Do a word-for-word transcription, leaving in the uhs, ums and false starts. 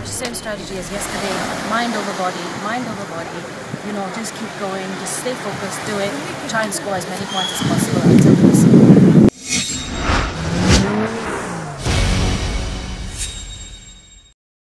Same strategy as yesterday. Mind over body, mind over body. You know, just keep going, just stay focused, do it. Try and score as many points as possible until the